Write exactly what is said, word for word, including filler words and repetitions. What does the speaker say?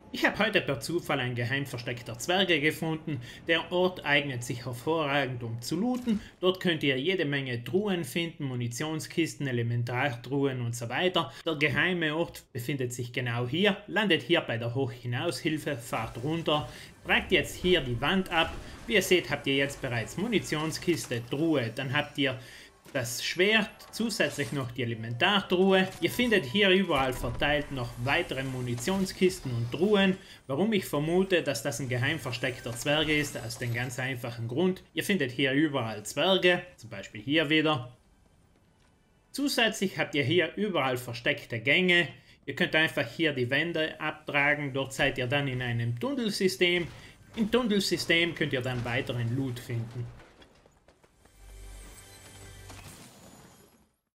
Ich habe heute per Zufall ein geheim versteckter Zwerge gefunden. Der Ort eignet sich hervorragend, um zu looten. Dort könnt ihr jede Menge Truhen finden, Munitionskisten, Elementartruhen und so weiter. Der geheime Ort befindet sich genau hier. Landet hier bei der Hochhinaushilfe, fahrt runter, tragt jetzt hier die Wand ab. Wie ihr seht, habt ihr jetzt bereits Munitionskiste, Truhe, dann habt ihr das Schwert, zusätzlich noch die Elementartruhe. Ihr findet hier überall verteilt noch weitere Munitionskisten und Truhen. Warum ich vermute, dass das ein geheim versteckter Zwerg ist, aus dem ganz einfachen Grund. Ihr findet hier überall Zwerge, zum Beispiel hier wieder. Zusätzlich habt ihr hier überall versteckte Gänge. Ihr könnt einfach hier die Wände abtragen, dort seid ihr dann in einem Tunnelsystem. Im Tunnelsystem könnt ihr dann weiteren Loot finden.